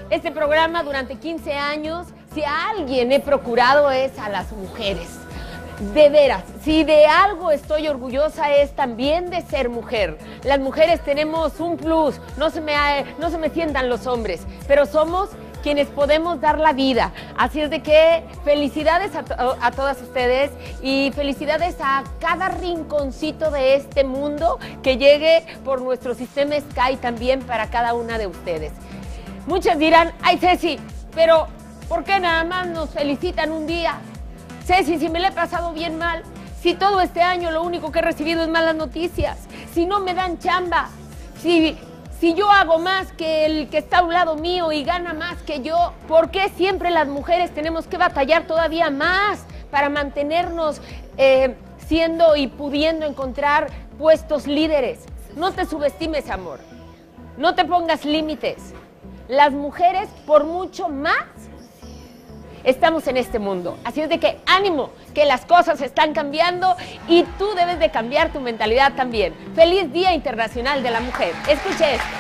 este programa durante 15 años, si a alguien he procurado es a las mujeres. De veras, si de algo estoy orgullosa es también de ser mujer. Las mujeres tenemos un plus, no se me sientan los hombres, pero somos quienes podemos dar la vida. Así es de que felicidades a todas ustedes y felicidades a cada rinconcito de este mundo que llegue por nuestro sistema Sky también para cada una de ustedes. Muchas dirán, ay Ceci, pero ¿por qué nada más nos felicitan un día? Ceci, si me la he pasado bien mal, si todo este año lo único que he recibido es malas noticias, si no me dan chamba, si yo hago más que el que está a un lado mío y gana más que yo, ¿por qué siempre las mujeres tenemos que batallar todavía más para mantenernos siendo y pudiendo encontrar puestos líderes? No te subestimes, amor, no te pongas límites. Las mujeres, por mucho más, estamos en este mundo. Así es de que ánimo, que las cosas están cambiando y tú debes de cambiar tu mentalidad también. ¡Feliz Día Internacional de la Mujer! Escuche esto.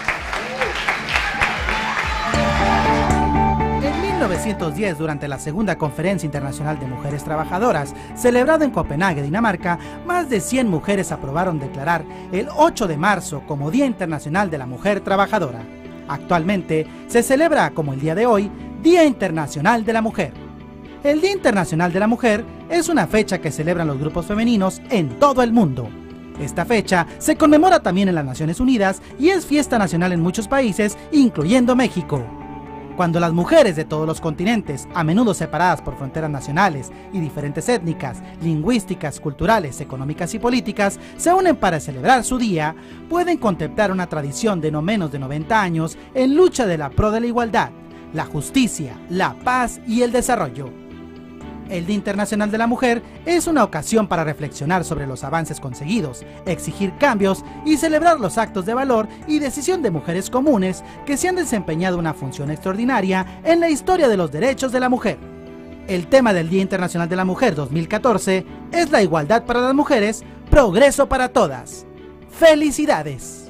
En 1910, durante la Segunda Conferencia Internacional de Mujeres Trabajadoras, celebrada en Copenhague, Dinamarca, más de 100 mujeres aprobaron declarar el 8 de marzo como Día Internacional de la Mujer Trabajadora. Actualmente se celebra, como el día de hoy, Día Internacional de la Mujer. El Día Internacional de la Mujer es una fecha que celebran los grupos femeninos en todo el mundo. Esta fecha se conmemora también en las Naciones Unidas y es fiesta nacional en muchos países, incluyendo México. Cuando las mujeres de todos los continentes, a menudo separadas por fronteras nacionales y diferentes étnicas, lingüísticas, culturales, económicas y políticas, se unen para celebrar su día, pueden contemplar una tradición de no menos de 90 años en lucha de la pro de la igualdad, la justicia, la paz y el desarrollo. El Día Internacional de la Mujer es una ocasión para reflexionar sobre los avances conseguidos, exigir cambios y celebrar los actos de valor y decisión de mujeres comunes que se han desempeñado una función extraordinaria en la historia de los derechos de la mujer. El tema del Día Internacional de la Mujer 2014 es la igualdad para las mujeres, progreso para todas. ¡Felicidades!